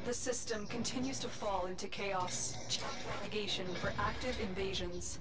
The system continues to fall into chaos. Check navigation for active invasions.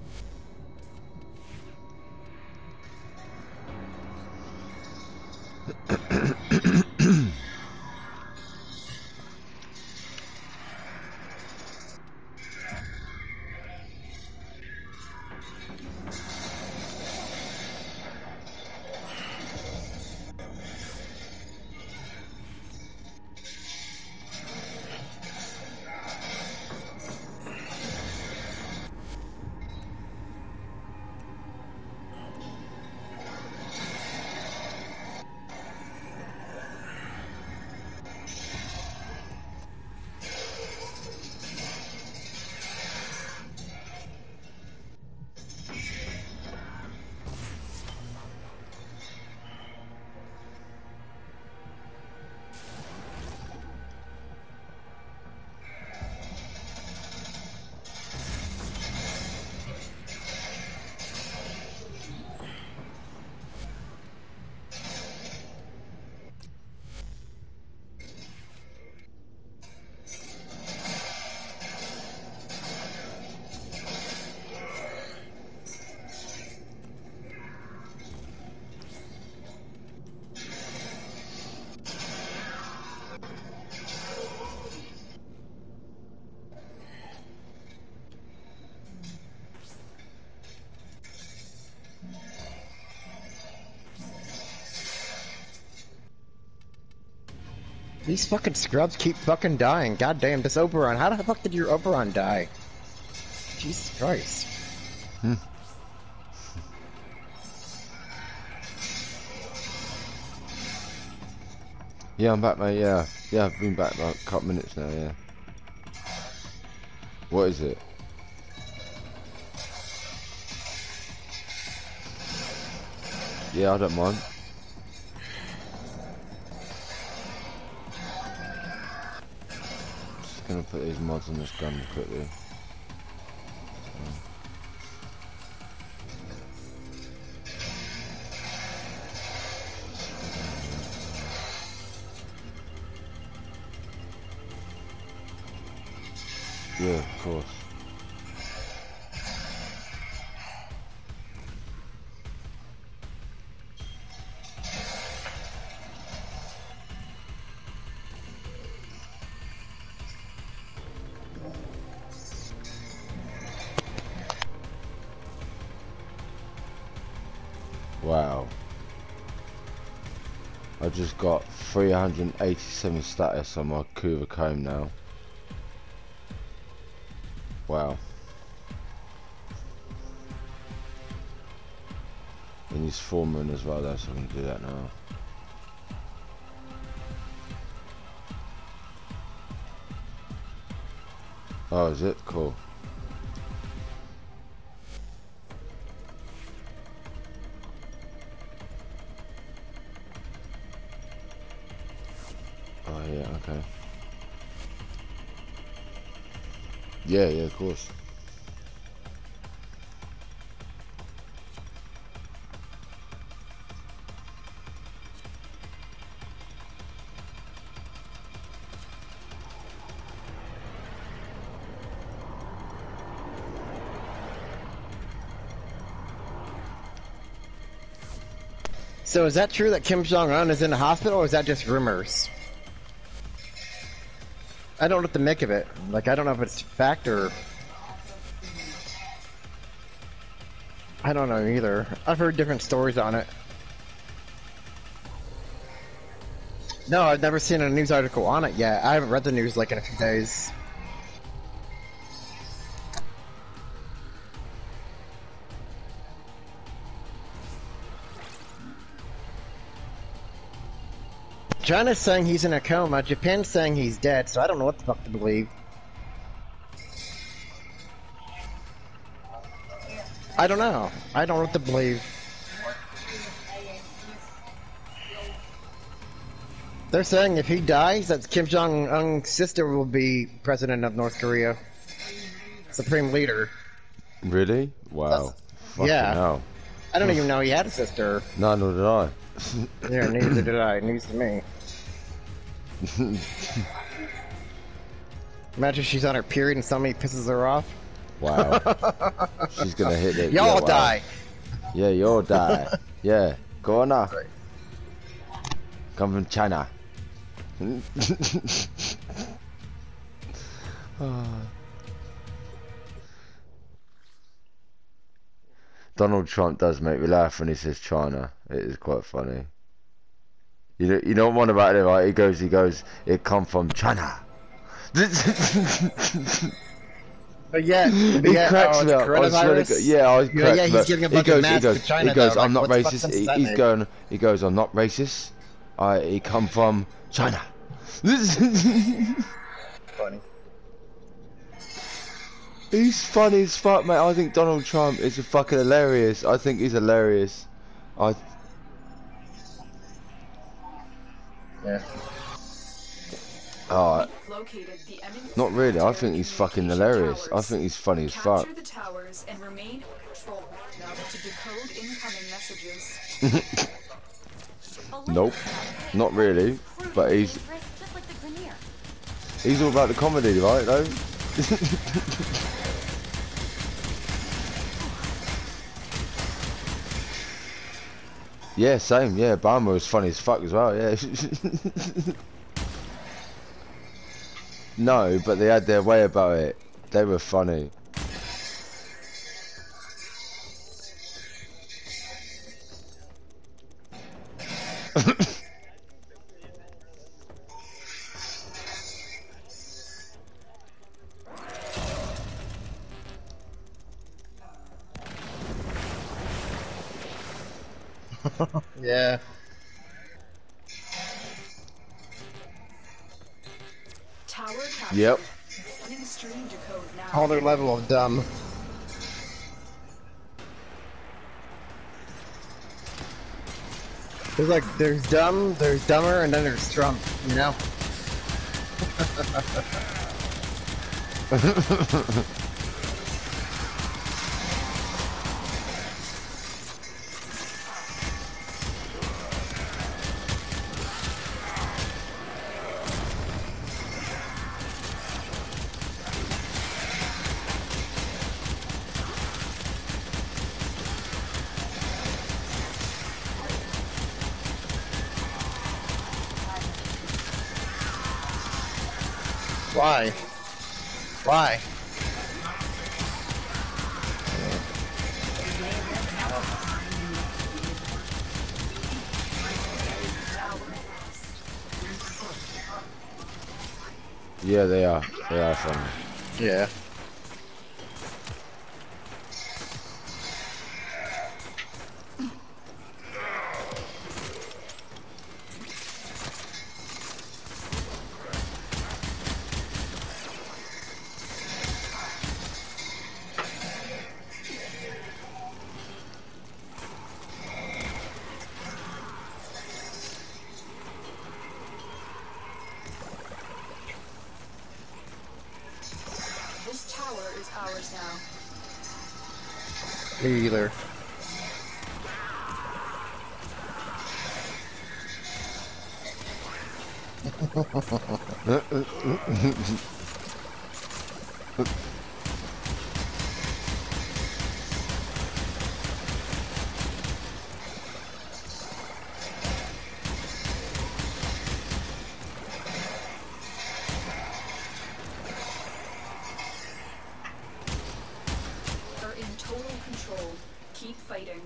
These fucking scrubs keep fucking dying. Goddamn, this Oberon. How the fuck did your Oberon die? Jesus Christ. Yeah, I'm back, mate. Yeah, I've been back like a couple minutes now. Yeah. What is it? Yeah, I don't mind. Just gonna put these mods on this gun quickly. Yeah, of course. Wow. I just got 387 status on my Kuva comb now. Wow. And he's foreman as well, though, so I'm going to do that now. Oh, is it? Cool. Oh, yeah, okay. Yeah, of course. So is that true that Kim Jong-un is in the hospital, or is that just rumors? I don't know what to make of it. Like, I don't know if it's fact or... I don't know either. I've heard different stories on it. No, I've never seen a news article on it yet. I haven't read the news like in a few days. China's saying he's in a coma, Japan's saying he's dead, so I don't know what the fuck to believe. I don't know. I don't know what to believe. They're saying if he dies, that Kim Jong-un's sister will be president of North Korea. Supreme leader. Really? Wow. Yeah. Hell. I don't even know he had a sister. No, nor did I. Yeah, neither did I. News to me. Imagine she's on her period and somebody pisses her off. Wow. She's gonna hit it. Y'all yeah, wow. die. Yeah, you'll die. Yeah, go on now. Right. Come from China. Donald Trump does make me laugh when he says China. It is quite funny. You know one about it, right? He goes, it come from China. But yeah, He cracks me up. I swear to God. Yeah, I cracked yeah, him he's up. giving a bunch of masks to China. He goes, though. I'm Like, not what the fuck racist. sense does that make? He goes, I'm not racist. He come from China. Funny. He's funny as fuck, mate. I think Donald Trump is fucking hilarious. I think he's hilarious. Yeah. Located the Not really. I think he's fucking hilarious. I think he's funny as fuck. Capture the towers and remain in control enough to decode incoming messages. Nope. Not really. But he's all about the comedy, right? Though. Yeah, same. Yeah, Obama was funny as fuck as well. Yeah. No, but they had their way about it. They were funny. Yeah. Tower captured. Yep. Running stream decode now. Whole other level of dumb. There's dumb, there's dumber, and then there's Trump, you know? Why? Why? Yeah, they are. They are funny. Yeah. This tower is ours now. Me either. Are in total control. Keep fighting.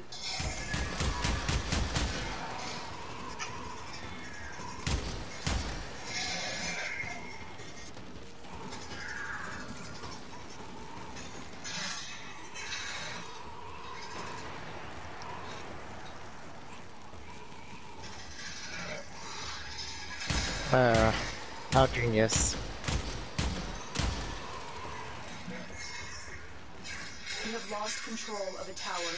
How genius. We have lost control of a tower.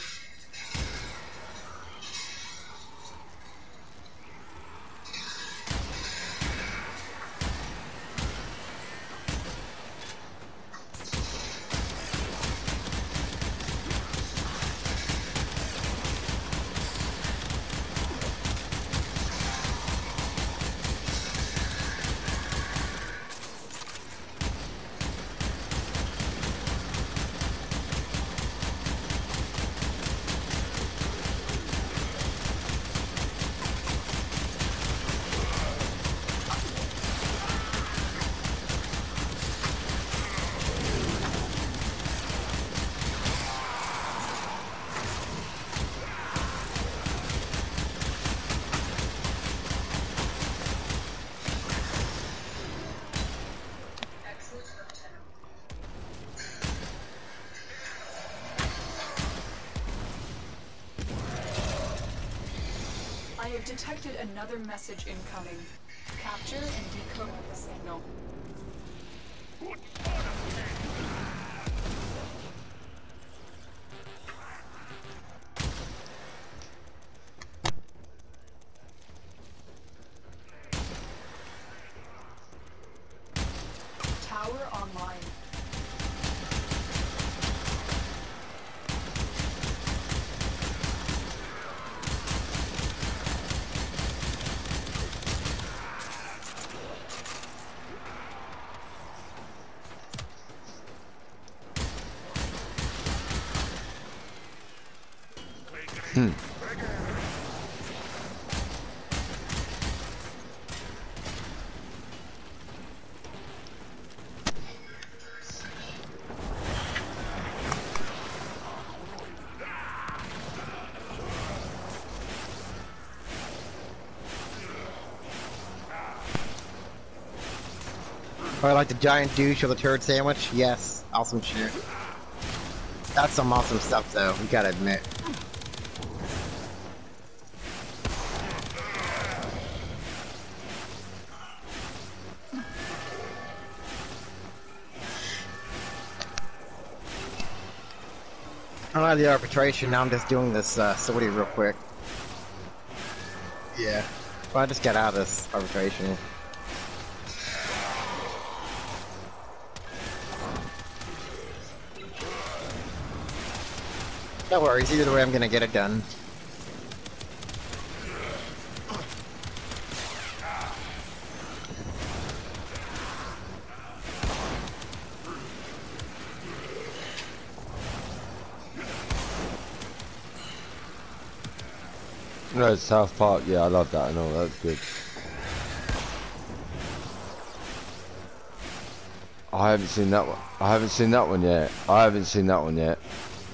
have detected another message incoming. Capture and decode the signal. Tower online. Oh, I like the giant douche or the turd sandwich? Yes. Awesome shit. That's some awesome stuff though, you gotta admit. I don't have the arbitration, now I'm just doing this sortie real quick. Yeah. Well, I just got out of this arbitration. No worries, either way I'm gonna get it done. No, South Park, yeah, I love that, I know, that's good. I haven't seen that one. I haven't seen that one yet. I haven't seen that one yet.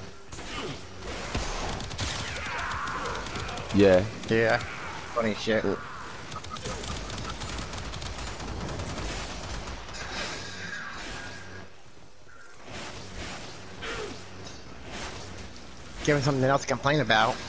Yeah. Yeah. Funny shit. Give him something else to complain about.